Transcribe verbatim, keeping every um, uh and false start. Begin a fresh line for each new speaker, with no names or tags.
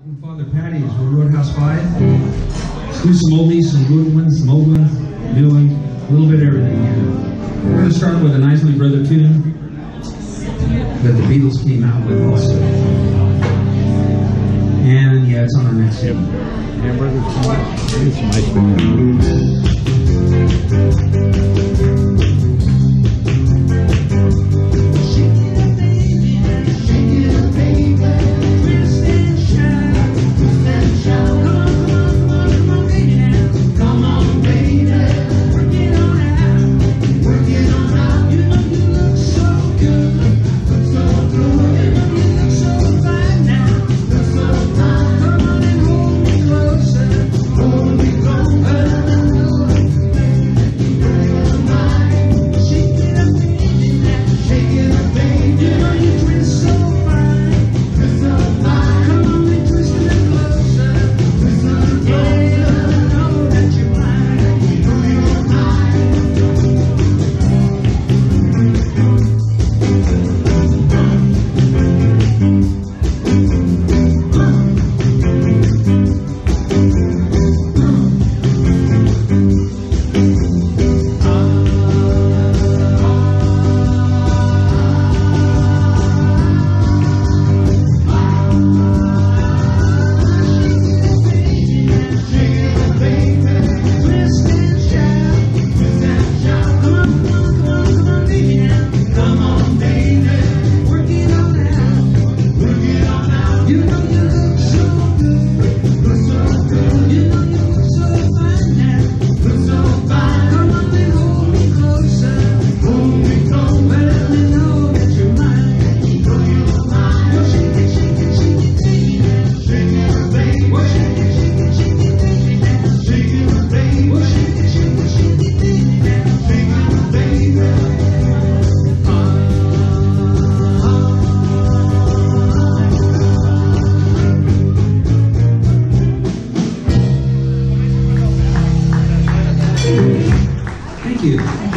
I'm Father Paddys. We're Roadhouse five. Let's do some oldies, some good ones, some old ones, new ones, a little bit of everything here. We're going to start with an Isley Brother tune that the Beatles came out with also. And yeah, it's on our next album.
Yeah, brother, it's some Isley.
Thank you.